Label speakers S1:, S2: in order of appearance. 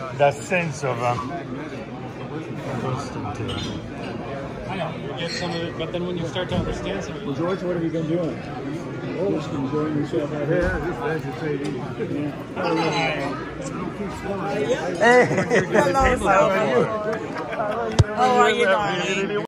S1: that sense of constant.
S2: I know, you get some of it, but then when you start to understand some of it.
S3: Well, George, what have you been doing? Oh, just enjoying yourself out here.
S4: Yeah, just vegetating.
S1: Hey,
S5: Hello, sir. How are you doing?